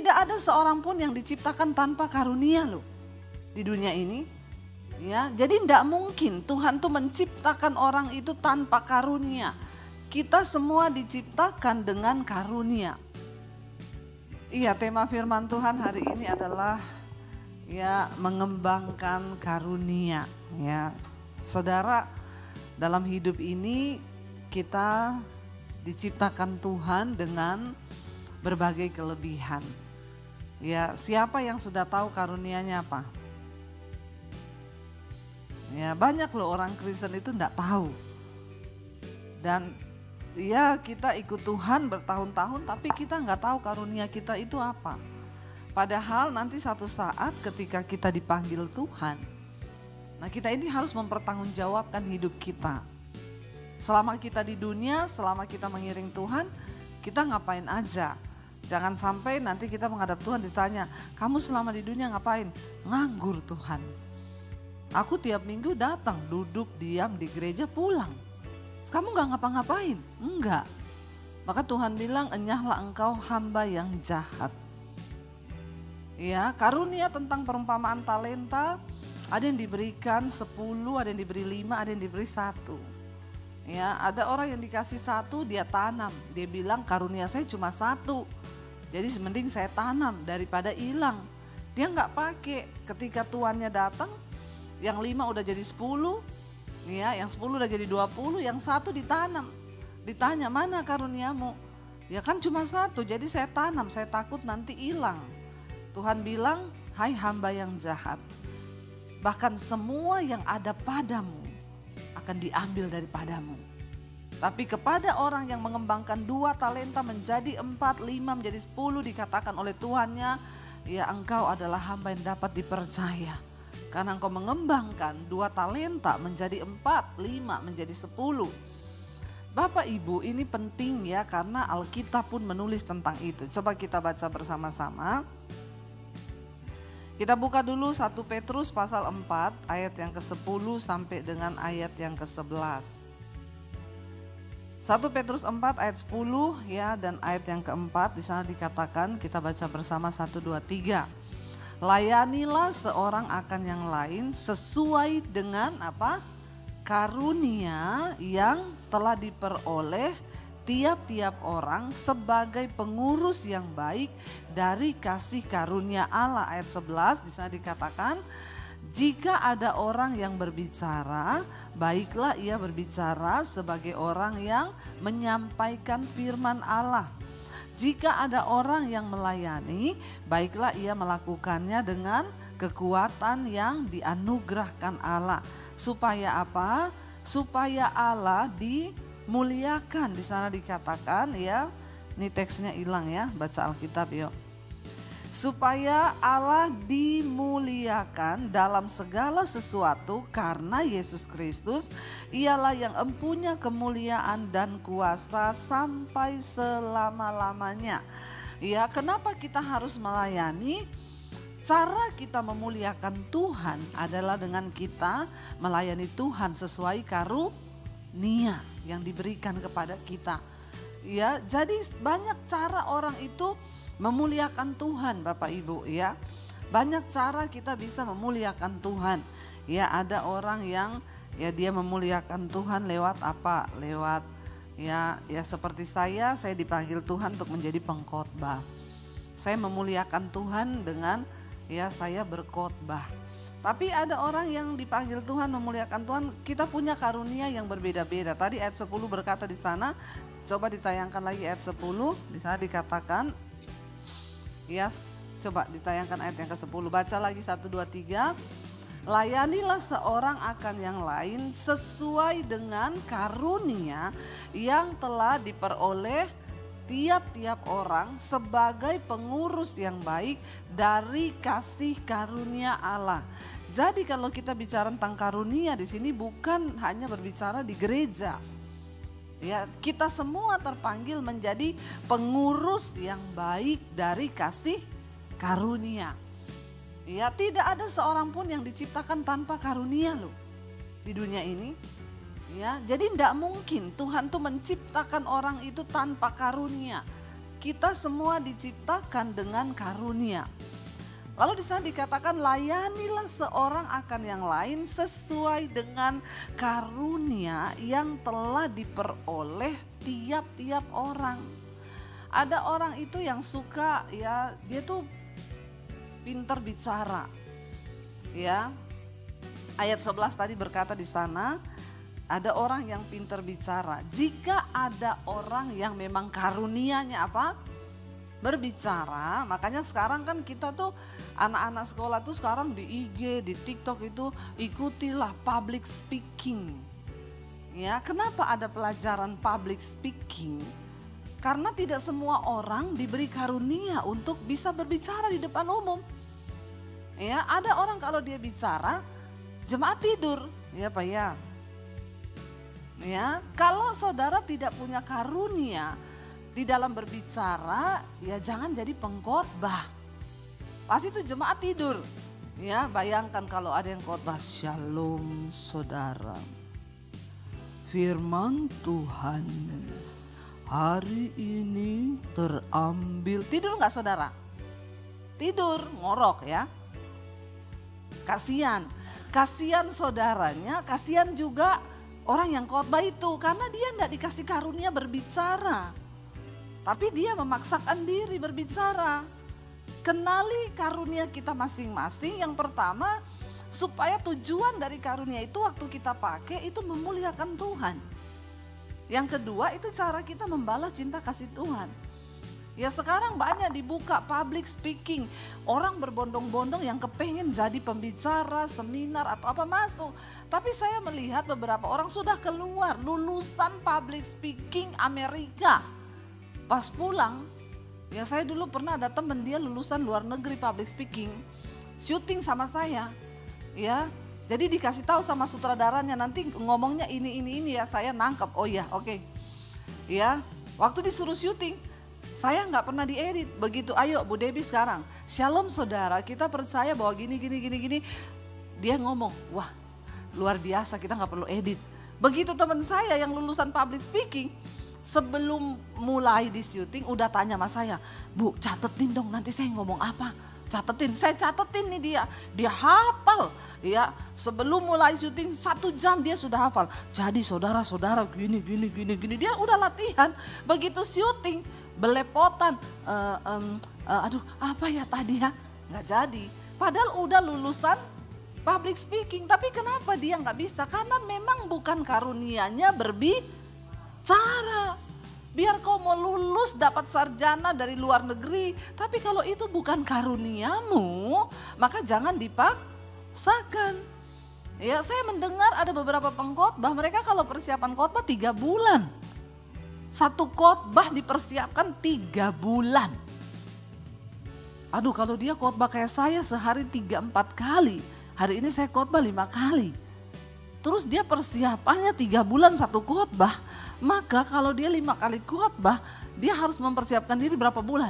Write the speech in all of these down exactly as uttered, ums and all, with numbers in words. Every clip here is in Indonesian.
tidak ada seorang pun yang diciptakan tanpa karunia loh di dunia ini. Ya, jadi tidak mungkin Tuhan tuh menciptakan orang itu tanpa karunia. Kita semua diciptakan dengan karunia. Iya, tema firman Tuhan hari ini adalah ya mengembangkan karunia. Ya, saudara, dalam hidup ini kita diciptakan Tuhan dengan berbagai kelebihan. Ya, siapa yang sudah tahu karunianya apa? Ya, banyak loh orang Kristen itu enggak tahu. Dan ya kita ikut Tuhan bertahun-tahun tapi kita enggak tahu karunia kita itu apa. Padahal nanti satu saat ketika kita dipanggil Tuhan, nah kita ini harus mempertanggungjawabkan hidup kita. Selama kita di dunia, selama kita mengiring Tuhan, kita ngapain aja. Jangan sampai nanti kita menghadap Tuhan ditanya, kamu selama di dunia ngapain? Nganggur Tuhan. Aku tiap minggu datang, duduk, diam di gereja, pulang. Kamu gak ngapa-ngapain? Enggak. Maka Tuhan bilang, enyahlah engkau hamba yang jahat. Ya, karunia tentang perumpamaan talenta, ada yang diberikan sepuluh, ada yang diberi lima, ada yang diberi satu. Ya, ada orang yang dikasih satu, dia tanam. Dia bilang karunia saya cuma satu. Jadi mending saya tanam daripada hilang. Dia nggak pakai. Ketika tuannya datang, yang lima udah jadi sepuluh, ya, yang sepuluh udah jadi dua puluh, yang satu ditanam. Ditanya mana karuniamu? Ya kan cuma satu. Jadi saya tanam. Saya takut nanti hilang. Tuhan bilang, hai hamba yang jahat. Bahkan semua yang ada padamu akan diambil daripadamu. Tapi kepada orang yang mengembangkan dua talenta menjadi empat, lima menjadi sepuluh, dikatakan oleh Tuhannya, ya engkau adalah hamba yang dapat dipercaya. Karena engkau mengembangkan dua talenta menjadi empat, lima menjadi sepuluh. Bapak Ibu, ini penting ya karena Alkitab pun menulis tentang itu. Coba kita baca bersama-sama. Kita buka dulu satu Petrus pasal empat ayat yang ke sepuluh sampai dengan ayat yang ke sebelas. satu Petrus empat ayat sepuluh ya dan ayat yang keempat di sana dikatakan, kita baca bersama satu dua tiga. Layanilah seorang akan yang lain sesuai dengan apa? Karunia yang telah diperoleh tiap-tiap orang sebagai pengurus yang baik dari kasih karunia Allah. Ayat sebelas di sana dikatakan, jika ada orang yang berbicara, baiklah ia berbicara sebagai orang yang menyampaikan firman Allah. Jika ada orang yang melayani, baiklah ia melakukannya dengan kekuatan yang dianugerahkan Allah. Supaya apa? Supaya Allah di muliakan. Di sana dikatakan ya, ini teksnya hilang ya, baca Alkitab yuk. Supaya Allah dimuliakan dalam segala sesuatu karena Yesus Kristus ialah yang empunya kemuliaan dan kuasa sampai selama-lamanya. Ya, kenapa kita harus melayani? Cara kita memuliakan Tuhan adalah dengan kita melayani Tuhan sesuai karunia yang diberikan kepada kita. Ya, jadi banyak cara orang itu memuliakan Tuhan, Bapak Ibu ya. Banyak cara kita bisa memuliakan Tuhan. Ya, ada orang yang ya dia memuliakan Tuhan lewat apa? Lewat ya ya seperti saya, saya dipanggil Tuhan untuk menjadi pengkhotbah. Saya memuliakan Tuhan dengan ya saya berkhotbah. Tapi ada orang yang dipanggil Tuhan, memuliakan Tuhan, kita punya karunia yang berbeda-beda. Tadi ayat sepuluh berkata di sana, coba ditayangkan lagi ayat sepuluh, di sana dikatakan, ya coba ditayangkan ayat yang ke sepuluh, baca lagi satu dua tiga. Layanilah seorang akan yang lain sesuai dengan karunia yang telah diperoleh tiap-tiap orang sebagai pengurus yang baik dari kasih karunia Allah. Jadi kalau kita bicara tentang karunia di sini bukan hanya berbicara di gereja. Ya, kita semua terpanggil menjadi pengurus yang baik dari kasih karunia. Ya, tidak ada seorang pun yang diciptakan tanpa karunia loh di dunia ini. Ya, jadi tidak mungkin Tuhan tuh menciptakan orang itu tanpa karunia. kita semua diciptakan dengan karunia. Lalu di sana dikatakan layanilah seorang akan yang lain sesuai dengan karunia yang telah diperoleh tiap-tiap orang. Ada orang itu yang suka ya, dia tuh pintar bicara. Ya. Ayat sebelas tadi berkata di sana, ada orang yang pintar bicara. Jika ada orang yang memang karunianya apa? Berbicara. Makanya sekarang kan kita tuh anak-anak sekolah tuh sekarang di I G, di TikTok itu ikutilah public speaking. Ya, kenapa ada pelajaran public speaking? Karena tidak semua orang diberi karunia untuk bisa berbicara di depan umum. Ya, ada orang kalau dia bicara jemaat tidur, ya Pak ya. Ya, kalau saudara tidak punya karunia di dalam berbicara, ya jangan jadi pengkhotbah. Pasti itu jemaat tidur. Ya, bayangkan kalau ada yang khotbah, shalom saudara. Firman Tuhan hari ini terambil. Tidur enggak saudara? Tidur, ngorok ya. Kasihan, kasihan saudaranya, kasihan juga orang yang khotbah itu karena dia enggak dikasih karunia berbicara. Tapi dia memaksakan diri berbicara. Kenali karunia kita masing-masing. Yang pertama, supaya tujuan dari karunia itu waktu kita pakai itu memuliakan Tuhan. Yang kedua itu cara kita membalas cinta kasih Tuhan. Ya sekarang banyak dibuka public speaking. Orang berbondong-bondong yang kepengen jadi pembicara, seminar atau apa masuk. Tapi saya melihat beberapa orang sudah keluar lulusan public speaking Amerika. Pas pulang, ya saya dulu pernah ada temen dia lulusan luar negeri public speaking, syuting sama saya, ya. Jadi dikasih tahu sama sutradaranya nanti ngomongnya ini ini ini ya, saya nangkep. Oh ya, oke, okay. Ya. Waktu disuruh syuting, saya nggak pernah diedit. Begitu, ayo Bu Debbie sekarang, shalom saudara, kita percaya bahwa gini gini gini gini. Dia ngomong, wah luar biasa, kita nggak perlu edit. Begitu teman saya yang lulusan public speaking. Sebelum mulai di syuting udah tanya sama saya, Bu catetin dong nanti saya ngomong apa, catetin, saya catetin nih dia, dia hafal ya, sebelum mulai syuting satu jam dia sudah hafal, jadi saudara-saudara gini gini gini gini, dia udah latihan, begitu syuting belepotan, uh, um, uh, aduh apa ya tadi ya, nggak jadi, padahal udah lulusan public speaking, tapi kenapa dia nggak bisa, karena memang bukan karunianya berbicara. Cara, biar kau mau lulus dapat sarjana dari luar negeri, tapi kalau itu bukan karuniamu, maka jangan dipaksakan. Ya, saya mendengar ada beberapa pengkhotbah, mereka kalau persiapan khotbah tiga bulan. Satu khotbah dipersiapkan tiga bulan. Aduh, kalau dia khotbah kayak saya sehari tiga empat kali, hari ini saya khotbah lima kali. Terus dia persiapannya tiga bulan satu khotbah, maka kalau dia lima kali khotbah, dia harus mempersiapkan diri berapa bulan?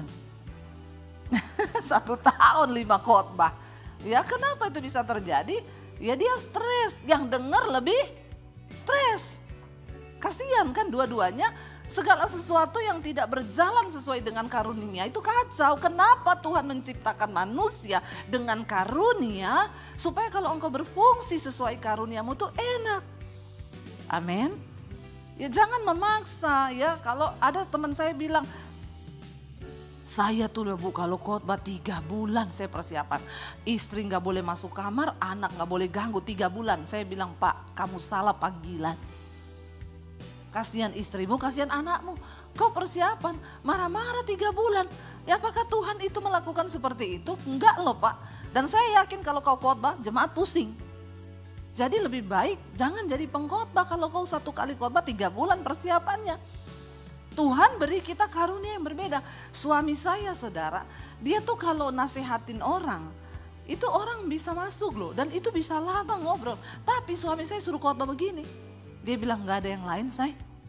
Satu tahun lima khotbah. Ya kenapa itu bisa terjadi? Ya dia stres, yang dengar lebih stres. Kasihan kan dua-duanya, segala sesuatu yang tidak berjalan sesuai dengan karunia itu kacau. Kenapa Tuhan menciptakan manusia dengan karunia? Supaya kalau engkau berfungsi sesuai karuniamu tuh enak. Amin. Ya jangan memaksa ya. Kalau ada teman saya bilang, saya tuh Bu kalau khotbah tiga bulan saya persiapan. Istri gak boleh masuk kamar, anak gak boleh ganggu tiga bulan. Saya bilang, Pak kamu salah panggilan. Kasihan istrimu, kasihan anakmu. Kau persiapan, marah-marah tiga bulan. Ya apakah Tuhan itu melakukan seperti itu? Enggak loh Pak. Dan saya yakin kalau kau khotbah, jemaat pusing. Jadi lebih baik jangan jadi pengkhotbah kalau kau satu kali khotbah tiga bulan persiapannya. Tuhan beri kita karunia yang berbeda. Suami saya saudara, dia tuh kalau nasihatin orang, itu orang bisa masuk loh. Dan itu bisa lama ngobrol. Tapi suami saya suruh khotbah begini. Dia bilang gak ada yang lain say.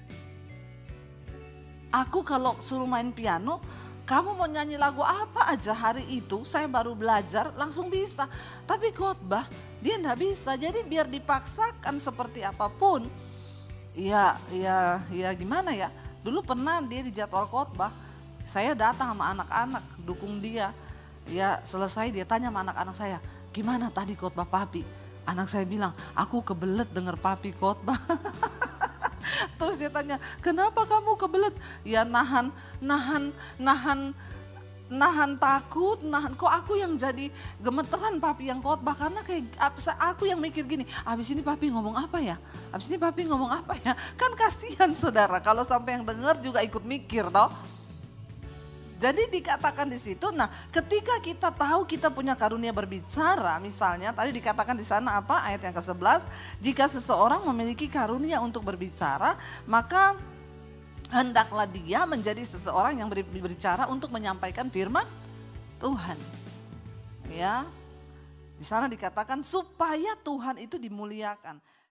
Aku kalau suruh main piano, kamu mau nyanyi lagu apa aja hari itu, saya baru belajar langsung bisa. Tapi khotbah dia gak bisa, jadi biar dipaksakan seperti apapun. Ya, ya, ya gimana ya. Dulu pernah dia di jadwal khotbah, Saya datang sama anak-anak, dukung dia. Ya selesai dia tanya sama anak-anak saya, gimana tadi khotbah papi? Anak saya bilang, aku kebelet denger papi khotbah. Terus dia tanya, kenapa kamu kebelet? Ya nahan, nahan, nahan, nahan takut, nahan. Kok aku yang jadi gemeteran papi yang khotbah? Karena kayak aku yang mikir gini, abis ini papi ngomong apa ya? Abis ini papi ngomong apa ya? Kan kasihan saudara, kalau sampai yang denger juga ikut mikir toh. Jadi dikatakan di situ, nah ketika kita tahu kita punya karunia berbicara, misalnya tadi dikatakan di sana apa ayat yang ke sebelas, jika seseorang memiliki karunia untuk berbicara, maka hendaklah dia menjadi seseorang yang berbicara untuk menyampaikan firman Tuhan. Ya, di sana dikatakan supaya Tuhan itu dimuliakan.